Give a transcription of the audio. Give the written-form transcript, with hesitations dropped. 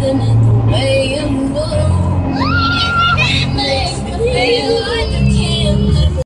looking at the way you move. It makes me feel like